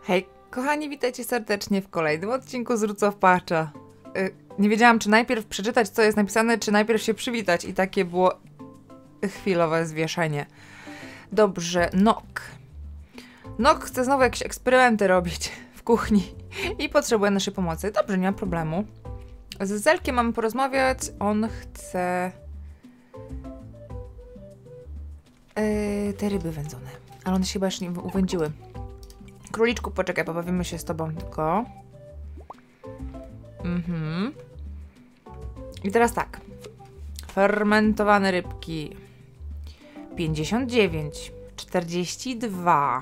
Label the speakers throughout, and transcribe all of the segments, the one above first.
Speaker 1: Hej, kochani, witajcie serdecznie w kolejnym odcinku z Roots of Pacha. Nie wiedziałam, czy najpierw przeczytać, co jest napisane, czy najpierw się przywitać i takie było chwilowe zwieszenie. Dobrze, Nok chce znowu jakieś eksperymenty robić w kuchni i potrzebuje naszej pomocy. Dobrze, nie ma problemu. Z Zelkiem mamy porozmawiać, on chce te ryby wędzone, ale one się chyba jeszcze nie uwędziły. Króliczku, poczekaj, pobawimy się z tobą tylko. I teraz tak. Fermentowane rybki. 59. 42.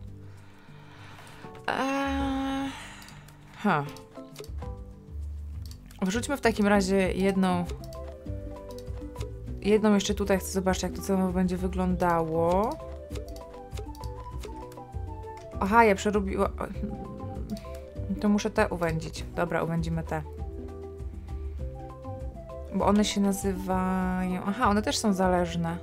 Speaker 1: Wrzućmy w takim razie jedną jeszcze tutaj. Chcę zobaczyć, jak to całe będzie wyglądało. Aha, ja przerobiłam. To muszę te uwędzić. Dobra, uwędzimy te. Bo one się nazywają... Aha, one też są zależne.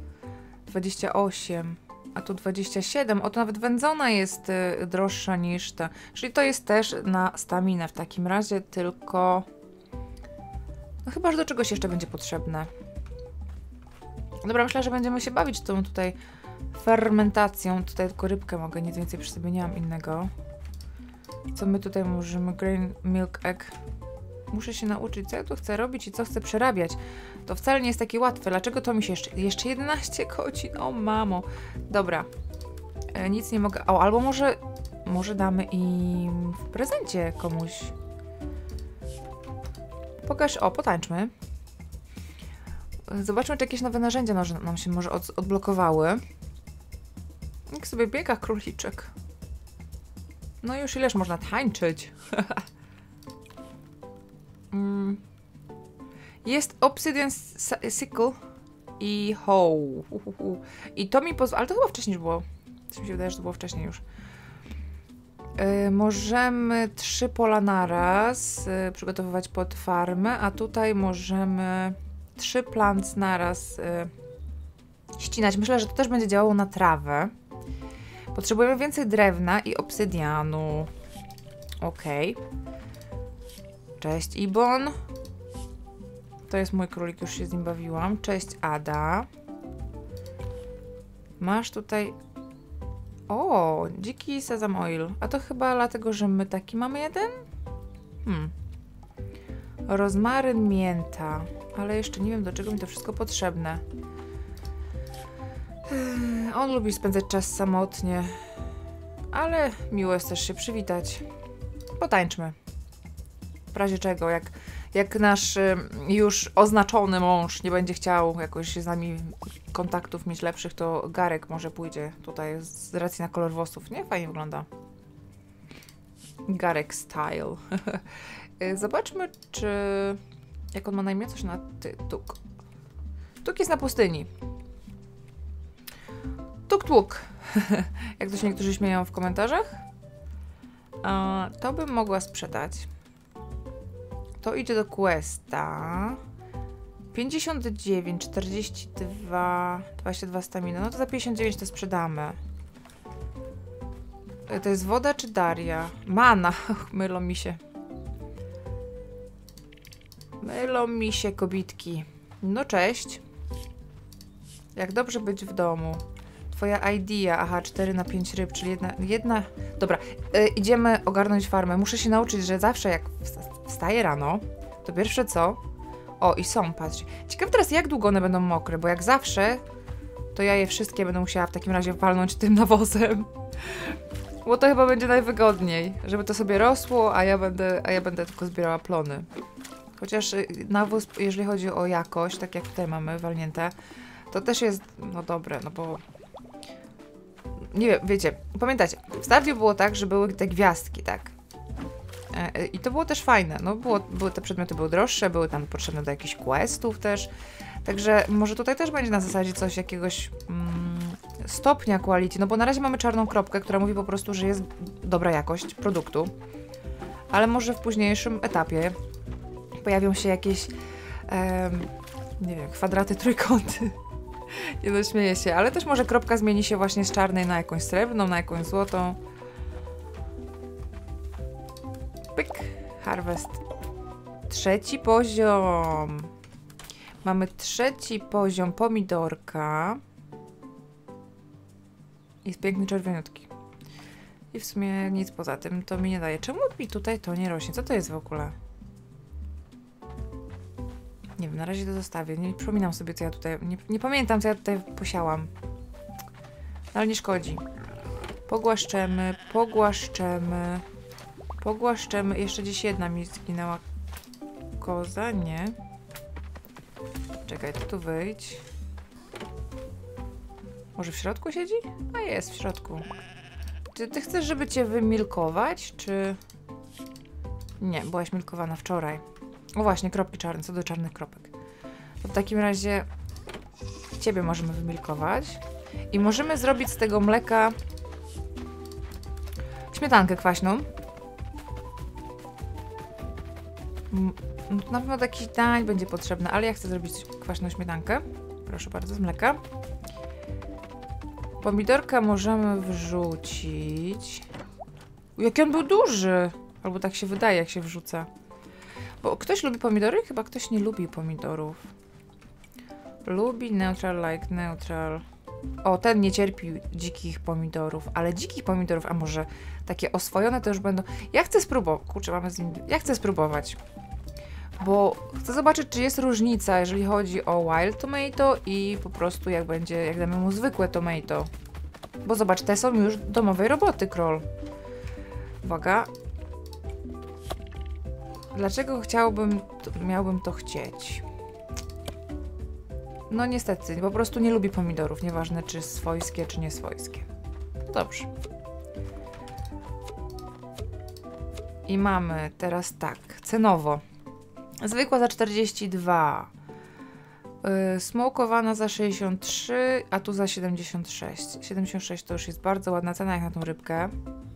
Speaker 1: 28. A tu 27. O, to nawet wędzona jest droższa niż ta. Czyli to jest też na staminę w takim razie, tylko... No chyba, że do czegoś jeszcze będzie potrzebne. Dobra, myślę, że będziemy się bawić tą tutaj fermentacją. Tutaj tylko rybkę mogę, nic więcej przy sobie nie mam innego. Co my tutaj możemy? Grain, milk, egg. Muszę się nauczyć, co ja tu chcę robić i co chcę przerabiać. To wcale nie jest takie łatwe. Dlaczego to mi się jeszcze 11 godzin? O mamo. Dobra. Nic nie mogę... O, albo może damy im w prezencie komuś. Pokaż... O, potańczmy. Zobaczmy, czy jakieś nowe narzędzia nam się może odblokowały. Jak sobie biega króliczek. No już ileż można tańczyć. Jest Obsidian Sickle i Hoe. I to mi pozwala... Ale to chyba wcześniej już było. Coś mi się wydaje, że to było wcześniej już. Możemy 3 pola naraz przygotowywać pod farmę, a tutaj możemy 3 plants naraz ścinać. Myślę, że to też będzie działało na trawę. Potrzebujemy więcej drewna i obsydianu. Okej. Cześć Ibon. To jest mój królik, już się z nim bawiłam. Cześć Ada. Masz tutaj... O, dziki sesam oil. A to chyba dlatego, że my taki mamy jeden? Rozmaryn, mięta. Ale jeszcze nie wiem, do czego mi to wszystko potrzebne. On lubi spędzać czas samotnie. Ale miło jest też się przywitać. Potańczmy. W razie czego, jak nasz już oznaczony mąż nie będzie chciał jakoś z nami kontaktów mieć lepszych, to Garek może pójdzie tutaj z racji na kolor włosów. Nie? Fajnie wygląda. Garek style. Zobaczmy, czy... Jak on ma na imię? Coś na ty. Tuk. Tuk jest na pustyni. Tuk. Jak to się niektórzy śmieją w komentarzach. To bym mogła sprzedać. To idzie do questa. 59, 42, 22 stamina. No to za 59 to sprzedamy. To jest woda czy Daria? Mana. Mylą mi się. Mylą mi się kobitki. No cześć. Jak dobrze być w domu. Twoja idea. Aha, 4 na 5 ryb, czyli jedna... Dobra, idziemy ogarnąć farmę. Muszę się nauczyć, że zawsze jak wstaję rano, to pierwsze co... O, i są, patrz. Ciekawe teraz, jak długo one będą mokre, bo jak zawsze, to ja je wszystkie będę musiała w takim razie walnąć tym nawozem. Bo to chyba będzie najwygodniej, żeby to sobie rosło, a ja będę tylko zbierała plony. Chociaż nawóz, jeżeli chodzi o jakość, tak jak tutaj mamy walnięte, to też jest, no dobre, no bo... Nie wiem, wiecie, pamiętacie, w Stardew było tak, że były te gwiazdki, tak? I to było też fajne, no te przedmioty były droższe, były tam potrzebne do jakichś questów też, także może tutaj też będzie na zasadzie coś, jakiegoś stopnia quality, no bo na razie mamy czarną kropkę, która mówi po prostu, że jest dobra jakość produktu, ale może w późniejszym etapie pojawią się jakieś, nie wiem, kwadraty, trójkąty. Nie no, śmieję się, ale też może kropka zmieni się właśnie z czarnej na jakąś srebrną, na jakąś złotą. Pyk. Harvest. 3. poziom. Mamy 3. poziom pomidorka. Jest piękny czerwieniutki. I w sumie nic poza tym to mi nie daje. Czemu mi tutaj to nie rośnie? Co to jest w ogóle? Nie wiem, na razie to zostawię. Nie przypominam sobie, co ja tutaj... Nie pamiętam, co ja tutaj posiałam. Ale nie szkodzi. Pogłaszczemy, pogłaszczemy. Pogłaszczemy. Jeszcze gdzieś jedna mi zginęła koza. Nie. Czekaj, tu wyjdź. Może w środku siedzi? A jest, w środku. Czy ty chcesz, żeby cię wymilkować, czy... Nie, byłaś milkowana wczoraj. O właśnie, kropki czarne, co do czarnych kropek. To w takim razie ciebie możemy wymilkować. I możemy zrobić z tego mleka śmietankę kwaśną. Na pewno taki dań będzie potrzebny, ale ja chcę zrobić kwaśną śmietankę. Proszę bardzo, z mleka. Pomidorka możemy wrzucić. Jaki on był duży! Albo tak się wydaje, jak się wrzuca. Bo ktoś lubi pomidory? Chyba ktoś nie lubi pomidorów. Lubi neutral, like neutral. O, ten nie cierpi dzikich pomidorów, ale dzikich pomidorów, a może takie oswojone to już będą... Ja chcę spróbować. Kurczę, mamy z nim... Ja chcę spróbować. Bo chcę zobaczyć, czy jest różnica, jeżeli chodzi o wild tomato i po prostu jak będzie, jak damy mu zwykłe tomato. Bo zobacz, te są już domowej roboty, Kroll. Uwaga. Dlaczego miałbym to chcieć? No niestety, po prostu nie lubi pomidorów, nieważne czy swojskie, czy nieswojskie. Dobrze. I mamy teraz tak, cenowo. Zwykła za 42. Smokowana za 63, a tu za 76. 76 to już jest bardzo ładna cena jak na tą rybkę.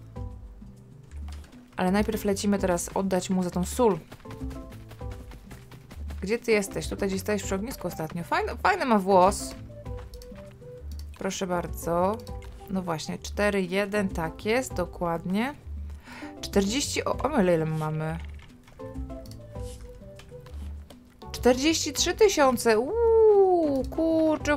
Speaker 1: Ale najpierw lecimy teraz oddać mu za tą sól. Gdzie ty jesteś? Tutaj gdzieś stałeś przy ognisku ostatnio. Fajny ma włos. Proszę bardzo. No właśnie, 4,1, tak jest, dokładnie. 40, o ile mamy? 43 000. Kurczę.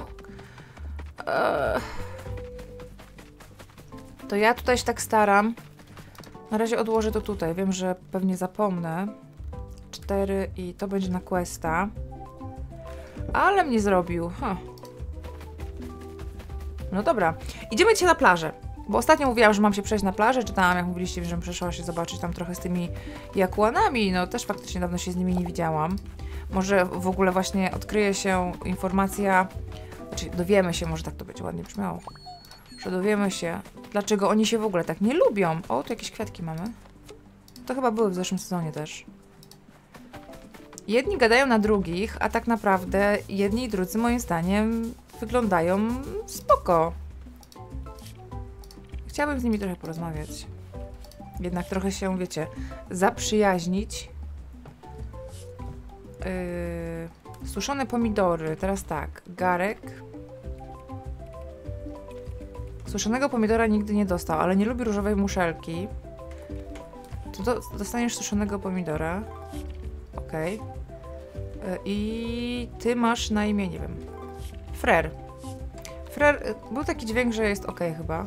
Speaker 1: To ja tutaj się tak staram. Na razie odłożę to tutaj. Wiem, że pewnie zapomnę. 4 i to będzie na questa. Ale mnie zrobił. No dobra. Idziemy dzisiaj na plażę. Bo ostatnio mówiłam, że mam się przejść na plażę. Czytałam, jak mówiliście, że przeszła się zobaczyć tam trochę z tymi jakuanami. No też faktycznie dawno się z nimi nie widziałam. Może w ogóle właśnie odkryje się informacja, znaczy dowiemy się, może tak to będzie ładnie brzmiało, że dowiemy się, dlaczego oni się w ogóle tak nie lubią. O, tu jakieś kwiatki mamy. To chyba były w zeszłym sezonie też. Jedni gadają na drugich, a tak naprawdę jedni i drudzy moim zdaniem wyglądają spoko. Chciałabym z nimi trochę porozmawiać. Jednak trochę się, wiecie, zaprzyjaźnić. Suszone pomidory. Teraz tak. Garek. Suszonego pomidora nigdy nie dostał, ale nie lubi różowej muszelki. To dostaniesz suszonego pomidora. Okej. I ty masz na imię, nie wiem. Frer. Frer, był taki dźwięk, że jest okej chyba.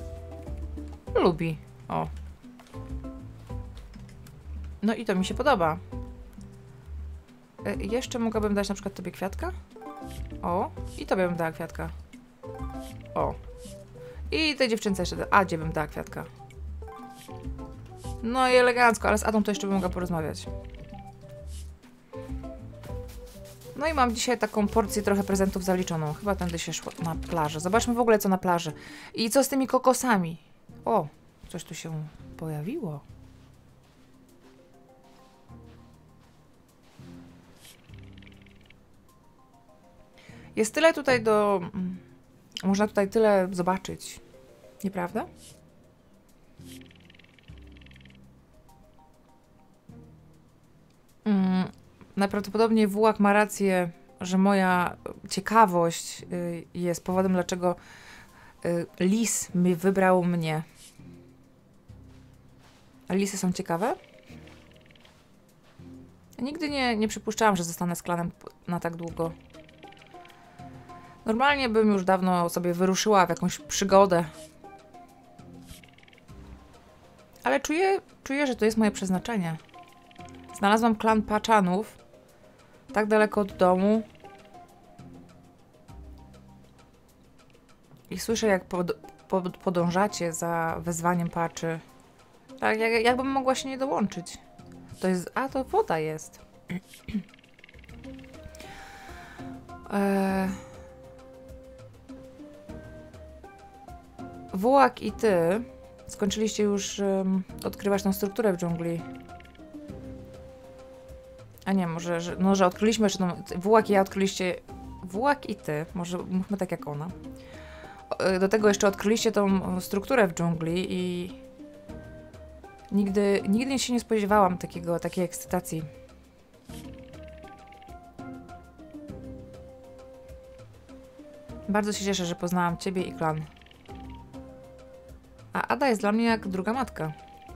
Speaker 1: Lubi. O. No i to mi się podoba. Jeszcze mogłabym dać na przykład tobie kwiatka. O. I tobie bym dała kwiatka. O. I tej dziewczynce jeszcze Adzie bym dała kwiatka. No i elegancko, ale z Adą to jeszcze bym mogła porozmawiać. No i mam dzisiaj taką porcję trochę prezentów zaliczoną. Chyba tędy się szło na plażę. Zobaczmy w ogóle co na plaży. I co z tymi kokosami? O, coś tu się pojawiło. Jest tyle tutaj do... Można tutaj tyle zobaczyć. Nieprawda? Najprawdopodobniej Wułak ma rację, że moja ciekawość jest powodem, dlaczego lis wybrał mnie. A lisy są ciekawe? Nigdy nie przypuszczałam, że zostanę z klanem na tak długo. Normalnie bym już dawno sobie wyruszyła w jakąś przygodę. Ale czuję, że to jest moje przeznaczenie. Znalazłam klan Paczanów. Tak daleko od domu. I słyszę, jak podążacie za wezwaniem Paczy. Tak, jakbym mogła się nie dołączyć. To jest... A, to woda jest. Wułak i ty skończyliście już odkrywać tą strukturę w dżungli. A nie, może, że odkryliśmy jeszcze tą... Wułak i ja odkryliście... Wułak i ty, może mówmy tak jak ona. Do tego jeszcze odkryliście tą strukturę w dżungli i... Nigdy się nie spodziewałam takiej ekscytacji. Bardzo się cieszę, że poznałam ciebie i klan. A Ada jest dla mnie jak druga matka.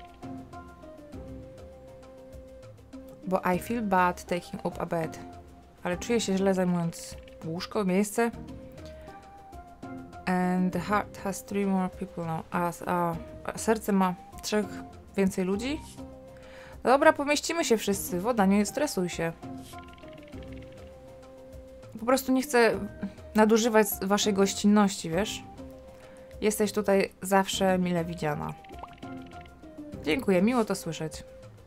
Speaker 1: Bo I feel bad taking up a bed. Ale czuję się źle zajmując łóżko, miejsce. And the heart has 3 more people now. A serce ma 3 więcej ludzi? Dobra, pomieścimy się wszyscy. Woda, nie stresuj się. Po prostu nie chcę nadużywać waszej gościnności, wiesz? Jesteś tutaj zawsze mile widziana. Dziękuję, miło to słyszeć.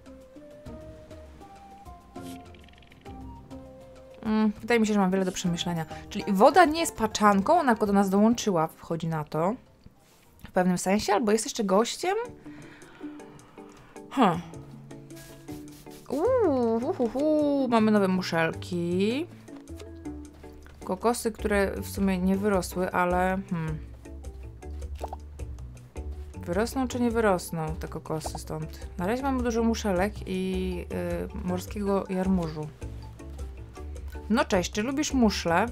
Speaker 1: Wydaje mi się, że mam wiele do przemyślenia. Czyli woda nie jest paczanką, ona tylko do nas dołączyła, wchodzi na to. W pewnym sensie, albo jest jeszcze gościem? Mamy nowe muszelki. Kokosy, które w sumie nie wyrosły, ale... Wyrosną czy nie wyrosną te kokosy stąd? Na razie mamy dużo muszelek i morskiego jarmużu. No cześć, czy lubisz muszle?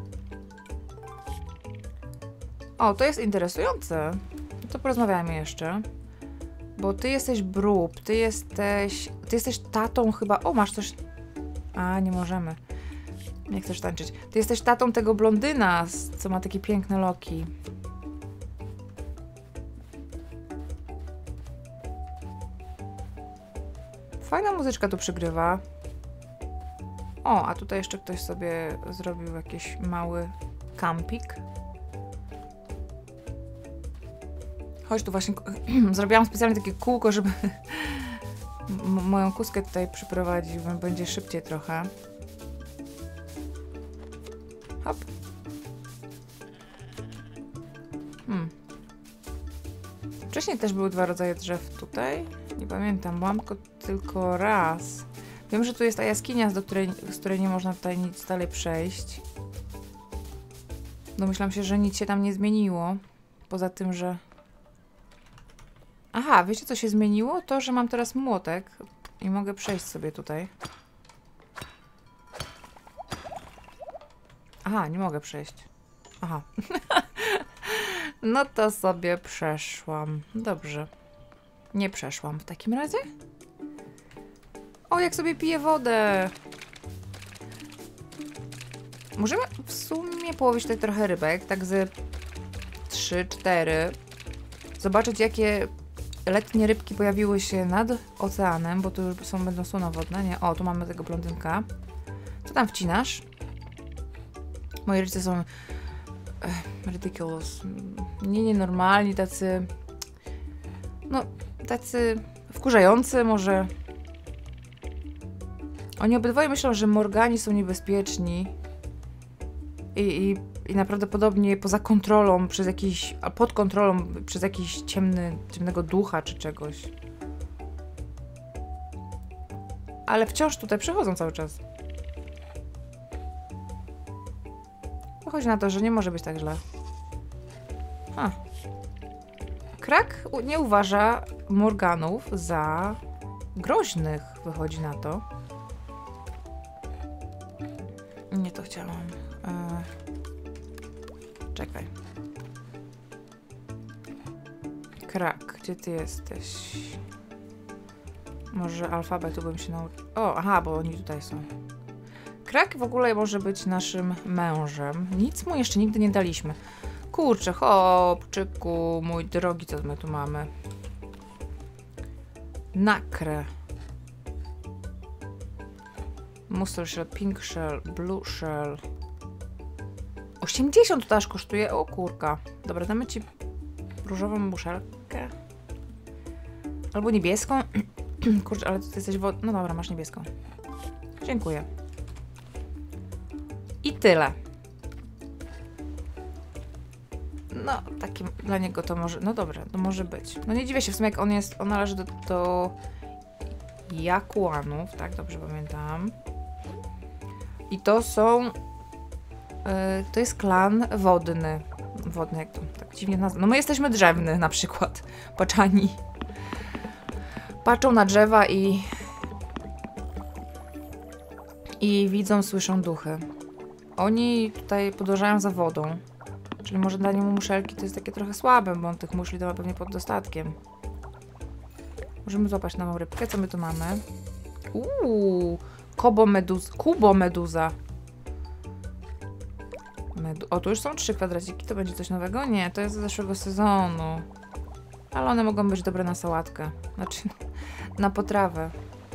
Speaker 1: O, to jest interesujące. To porozmawiajmy jeszcze. Bo ty jesteś Brób, ty jesteś tatą chyba... O, masz coś... A, nie możemy. Nie chcesz tańczyć. Ty jesteś tatą tego blondyna, co ma takie piękne loki. Fajna muzyczka tu przygrywa. O, a tutaj jeszcze ktoś sobie zrobił jakiś mały kampik. Chodź tu właśnie... Zrobiłam specjalnie takie kółko, żeby moją kuskę tutaj przyprowadzić, bo będzie szybciej trochę. Hop. Wcześniej też były 2 rodzaje drzew tutaj. Nie pamiętam, bo mam tylko raz. Wiem, że tu jest ta jaskinia, z której nie można tutaj nic dalej przejść. Domyślam się, że nic się tam nie zmieniło. Poza tym, że... Aha, wiecie co się zmieniło? To, że mam teraz młotek i mogę przejść sobie tutaj. Aha, nie mogę przejść. Aha. No to sobie przeszłam. Dobrze. Nie przeszłam w takim razie. O, jak sobie piję wodę. Możemy w sumie połowić tutaj trochę rybek, tak z 3-4. Zobaczyć, jakie letnie rybki pojawiły się nad oceanem, bo tu już będą słonowodne, nie? O, tu mamy tego blondynka. Co tam wcinasz? Moi rodzice są ridiculous. Nienormalni, tacy... No, tacy wkurzający może. Oni obydwoje myślą, że Morgani są niebezpieczni i najprawdopodobniej poza kontrolą, pod kontrolą przez jakiś ciemnego ducha czy czegoś. Ale wciąż tutaj przychodzą cały czas. Wychodzi na to, że nie może być tak źle. Krak nie uważa Morganów za groźnych, wychodzi na to. Nie to chciałam. Czekaj. Krak, gdzie ty jesteś? Może alfabetu bym się nauczył. O, aha, bo oni tutaj są. Krak w ogóle może być naszym mężem. Nic mu jeszcze nigdy nie daliśmy. Kurczę, chłopczyku, mój drogi, co my tu mamy? Nakrę. Muscle shell, pink shell, blue shell. 80 to aż kosztuje. O kurka. Dobra, damy ci różową muszelkę. Albo niebieską. Kurczę, ale ty jesteś No dobra, masz niebieską. Dziękuję. I tyle. No, takim dla niego to może... No dobra, to może być. No nie dziwię się, w sumie jak on należy do Jakuanów, tak? Dobrze pamiętam. I to są... to jest klan wodny. Wodny, jak to tak dziwnie nazwa. No my jesteśmy drzewny na przykład. Paczani. Patrzą na drzewa i widzą, słyszą duchy. Oni tutaj podążają za wodą. Czyli może danie mu muszelki to jest takie trochę słabe, bo on tych muszli to ma pewnie pod dostatkiem. Możemy złapać nową rybkę. Co my tu mamy? Kubomeduza. O, tu już są 3 kwadraciki. To będzie coś nowego? Nie, to jest z zeszłego sezonu. Ale one mogą być dobre na sałatkę. Znaczy, na potrawę.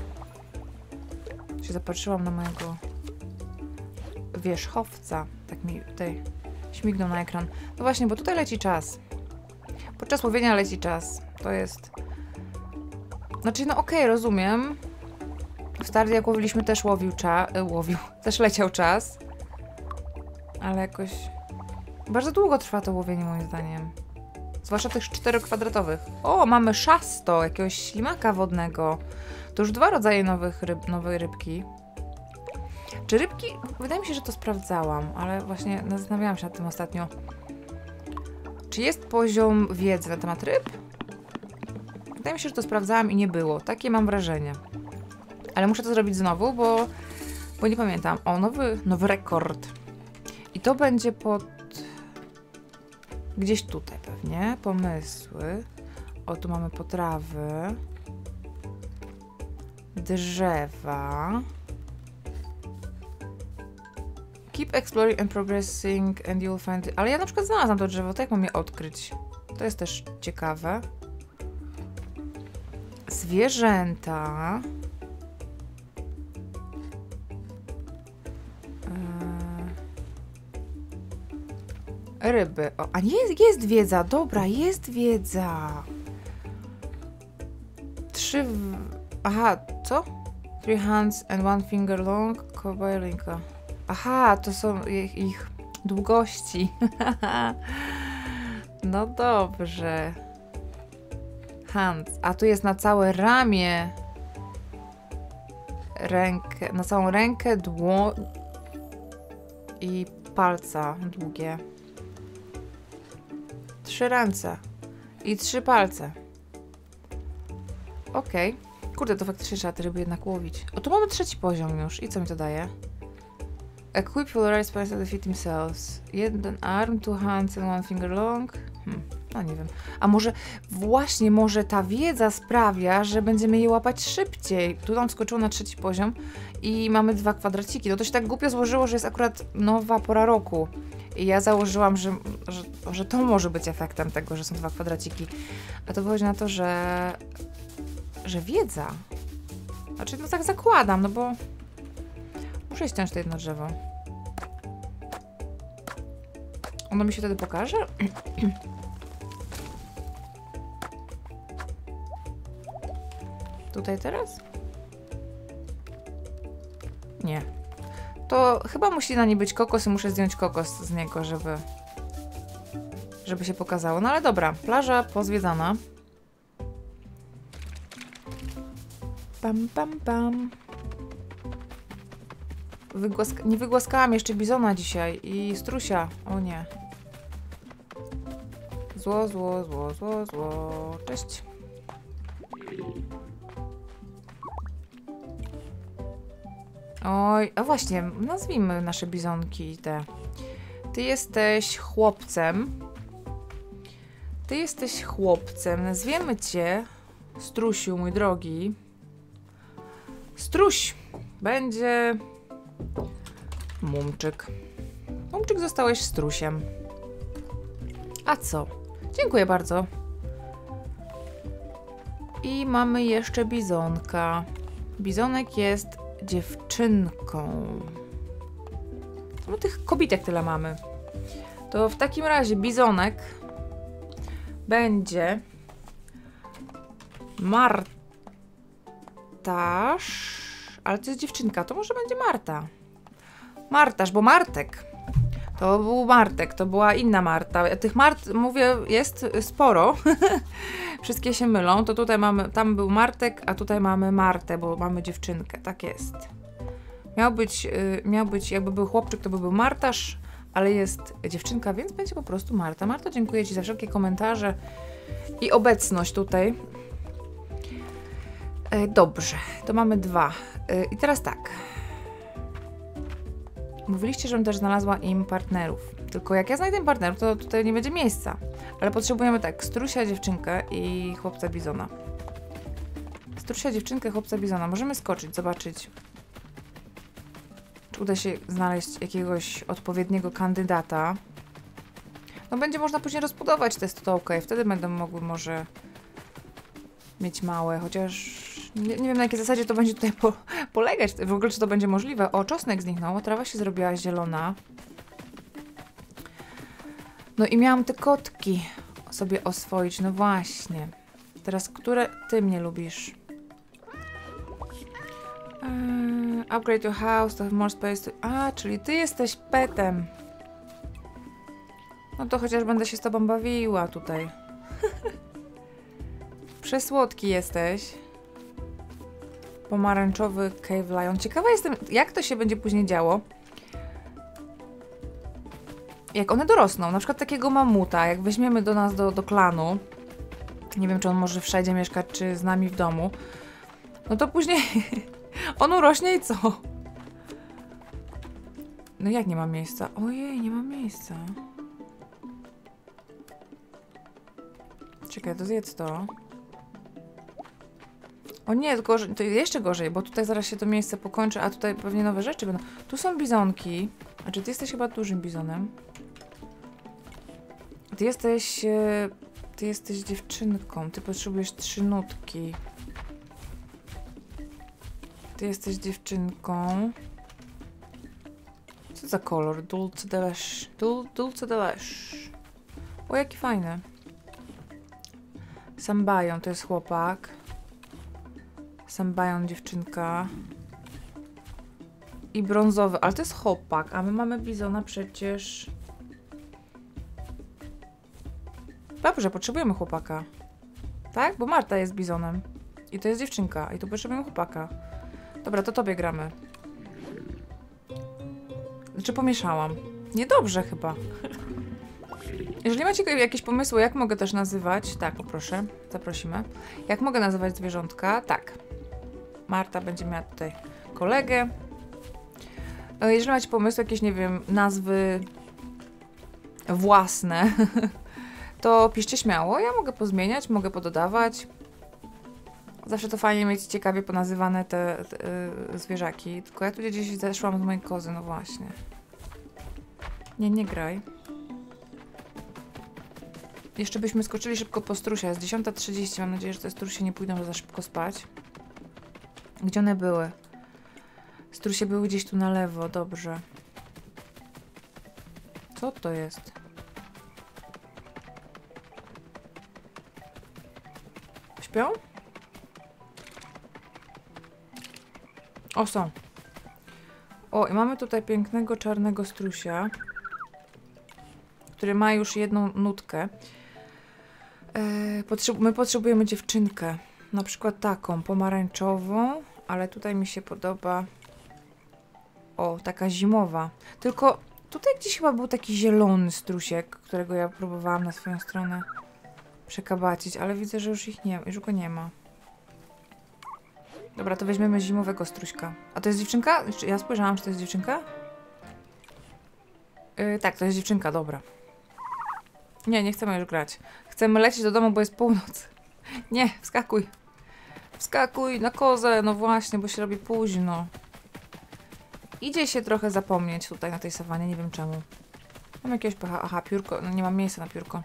Speaker 1: Się zapatrzyłam na mojego wierzchowca. Tak mi tutaj śmignął na ekran. No właśnie, bo tutaj leci czas. Podczas łowienia leci czas. To jest... Znaczy, no okej, rozumiem. W Stardew jak łowiliśmy też też leciał czas. Ale jakoś... Bardzo długo trwa to łowienie, moim zdaniem. Zwłaszcza tych 4 kwadratowych. O, mamy szasto, jakiegoś ślimaka wodnego. To już 2 rodzaje nowej rybki. Czy rybki... Wydaje mi się, że to sprawdzałam, ale właśnie zastanawiałam się nad tym ostatnio. Czy jest poziom wiedzy na temat ryb? Wydaje mi się, że to sprawdzałam i nie było. Takie mam wrażenie. Ale muszę to zrobić znowu, bo nie pamiętam. O, nowy rekord. I to będzie gdzieś tutaj pewnie. Pomysły. O, tu mamy potrawy. Drzewa. Keep exploring and progressing and you'll find... Ale ja na przykład znalazłam to drzewo, to jak mam je odkryć? To jest też ciekawe. Zwierzęta. Ryby. O, a jest wiedza, dobra, jest wiedza. 3... Aha, co? 3 hands and 1 finger long. Kobalinka. Aha, to są ich długości. No dobrze. Hands. A tu jest na całe ramię. Rękę. Na całą rękę, dłoń i palca długie. 3 ręce. I 3 palce. Okej. Kurde, to faktycznie trzeba te ryby jednak łowić. O, tu mamy 3. poziom już. I co mi to daje? Equip full spice to defeat themselves. 1 arm, 2 hands and 1 finger long. No nie wiem. A może ta wiedza sprawia, że będziemy je łapać szybciej. Tu nam skoczyło na 3. poziom i mamy 2 kwadraciki. No to się tak głupio złożyło, że jest akurat nowa pora roku. I ja założyłam, że to może być efektem tego, że są 2 kwadraciki. A to wychodzi na to, że wiedza. Znaczy, no tak zakładam, no bo muszę ściąć to jedno drzewo. Ono mi się wtedy pokaże? Tutaj teraz? Nie. To chyba musi na niej być kokos i muszę zdjąć kokos z niego, żeby się pokazało. No ale dobra, plaża pozwiedzana. Pam, pam, pam. Nie wygłaskałam jeszcze bizona dzisiaj i strusia. O nie. Zło. Cześć. Oj, a właśnie, nazwijmy nasze bizonki te. Ty jesteś chłopcem. Nazwiemy cię, strusiu, mój drogi. Struś. Będzie... Mumczyk. Mumczyk, zostałeś strusiem. A co? Dziękuję bardzo. I mamy jeszcze bizonka. Bizonek jest dziewczynką. No tych kobitek tyle mamy. To w takim razie bizonek będzie Martaż, ale to jest dziewczynka, to może będzie Marta. Martaż, bo Martek. To był Martek, to była inna Marta. Tych Mart, mówię, jest sporo. Wszystkie się mylą. To tutaj mamy, tam był Martek, a tutaj mamy Martę, bo mamy dziewczynkę. Tak jest. Miał być, jakby był chłopczyk, to by był Martaż, ale jest dziewczynka, więc będzie po prostu Marta. Marto, dziękuję Ci za wszelkie komentarze i obecność tutaj. Dobrze, to mamy 2. I teraz tak. Mówiliście, żebym też znalazła im partnerów. Tylko jak ja znajdę partnerów, to tutaj nie będzie miejsca. Ale potrzebujemy tak, strusia, dziewczynkę i chłopca bizona. Strusia, dziewczynkę, chłopca bizona. Możemy skoczyć, zobaczyć, czy uda się znaleźć jakiegoś odpowiedniego kandydata. No będzie można później rozbudować tę stołkę i wtedy będą mogły może mieć małe, chociaż nie wiem na jakiej zasadzie to będzie tutaj polegać. W ogóle czy to będzie możliwe. O, czosnek zniknął, trawa się zrobiła zielona. No i miałam te kotki sobie oswoić, no właśnie. Teraz, które ty mnie lubisz? Upgrade your house to have more space to... A, czyli ty jesteś petem. No to chociaż będę się z tobą bawiła tutaj. Przesłodki jesteś. Pomarańczowy Cave Lion. Ciekawa jestem, jak to się będzie później działo. Jak one dorosną. Na przykład takiego mamuta, jak weźmiemy do nas do klanu. Nie wiem, czy on może wszędzie mieszkać, czy z nami w domu. No to później on urośnie i co? No jak nie ma miejsca? Ojej, nie ma miejsca. Czekaj, to zjedz to. O nie, to jeszcze gorzej, bo tutaj zaraz się to miejsce pokończy, a tutaj pewnie nowe rzeczy będą. Tu są bizonki. Znaczy, ty jesteś chyba dużym bizonem. Ty jesteś dziewczynką. Ty potrzebujesz 3 nutki. Ty jesteś dziewczynką. Co za kolor? Dulce de leche. Dulce de leche. O, jaki fajny. Sambajon to jest chłopak. Sambajon dziewczynka. I brązowy, ale to jest chłopak, a my mamy bizona przecież. Dobrze, potrzebujemy chłopaka. Tak? Bo Marta jest bizonem. I to jest dziewczynka. I tu potrzebujemy chłopaka. Dobra, to tobie gramy. Znaczy pomieszałam. Niedobrze chyba. Jeżeli macie jakieś pomysły, jak mogę też nazywać... Tak, poproszę, zaprosimy. Jak mogę nazywać zwierzątka? Tak. Marta będzie miała tutaj kolegę. Jeżeli macie pomysły, jakieś, nie wiem, nazwy własne, to piszcie śmiało. Ja mogę pozmieniać, mogę pododawać. Zawsze to fajnie mieć ciekawie ponazywane te zwierzaki. Tylko ja tu gdzieś zeszłam z mojej kozy, no właśnie. Nie graj. Jeszcze byśmy skoczyli szybko po strusia. Jest 10:30. Mam nadzieję, że te strusie nie pójdą za szybko spać. Gdzie one były? Strusie były gdzieś tu na lewo. Dobrze. Co to jest? Śpią? O, są. O, i mamy tutaj pięknego czarnego strusia, który ma już jedną nutkę. My potrzebujemy dziewczynkę. Na przykład taką, pomarańczową, ale tutaj mi się podoba... O, taka zimowa. Tylko tutaj gdzieś chyba był taki zielony strusiek, którego ja próbowałam na swoją stronę przekabacić, ale widzę, że już go nie ma. Dobra, to weźmiemy zimowego struśka. A to jest dziewczynka? Ja spojrzałam, czy to jest dziewczynka? Tak, to jest dziewczynka, dobra. Nie chcemy już grać. Chcemy lecieć do domu, bo jest północ. Nie, wskakuj. Wskakuj na kozę, no właśnie, bo się robi późno. Idzie się trochę zapomnieć tutaj na tej sawanie, nie wiem czemu. Mam jakiegoś pecha. Aha, piórko, no nie mam miejsca na piórko.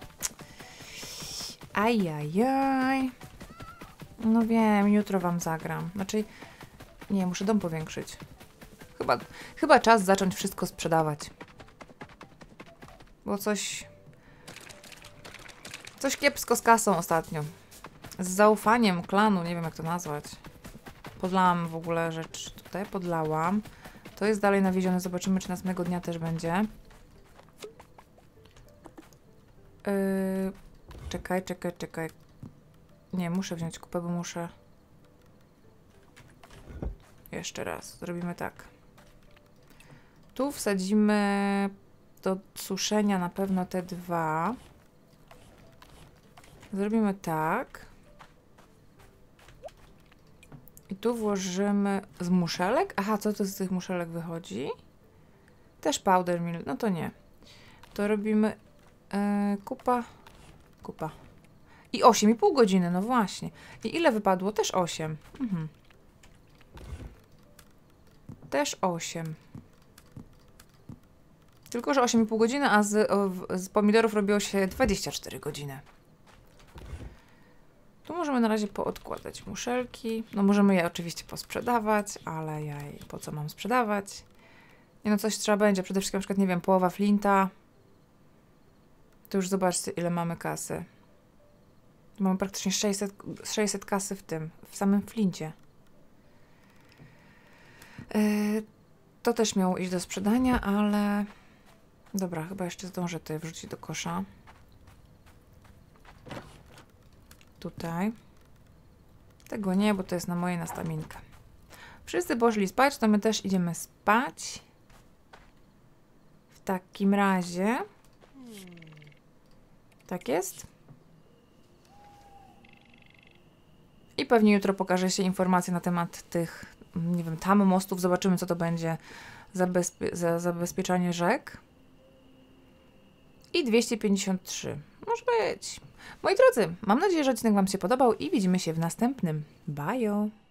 Speaker 1: Ajajaj. No wiem, jutro wam zagram. Znaczy, nie, muszę dom powiększyć. Chyba czas zacząć wszystko sprzedawać. Bo coś kiepsko z kasą ostatnio. Z zaufaniem klanu, nie wiem jak to nazwać. Podlałam w ogóle rzecz tutaj, podlałam. To jest dalej nawiezione, zobaczymy czy następnego dnia też będzie. Czekaj. Nie, muszę wziąć kupę, bo muszę... Jeszcze raz, zrobimy tak. Tu wsadzimy do suszenia na pewno te dwa. Zrobimy tak. I tu włożymy z muszelek. Aha, co to z tych muszelek wychodzi? Też powder milk. No to nie. To robimy kupa. I 8,5 godziny, no właśnie. I ile wypadło? Też 8. Też 8. Tylko, że 8,5 godziny, a z pomidorów robiło się 24 godziny. Tu możemy na razie poodkładać muszelki. No możemy je oczywiście posprzedawać, ale po co mam sprzedawać? Nie no, coś trzeba będzie. Przede wszystkim na przykład, nie wiem, połowa flinta. To już zobaczcie, ile mamy kasy. Mamy praktycznie 600 kasy w samym flincie. To też miało iść do sprzedania, ale... Dobra, chyba jeszcze zdążę tutaj wrzucić do kosza. Tutaj. Tego nie, bo to jest na moje nastaminkę. Wszyscy poszli spać, to my też idziemy spać. W takim razie... Tak jest. I pewnie jutro pokaże się informacje na temat tych, nie wiem, tam mostów. Zobaczymy, co to będzie za zabezpieczanie rzek. I 253. Może być. Moi drodzy, mam nadzieję, że odcinek wam się podobał i widzimy się w następnym. Bye!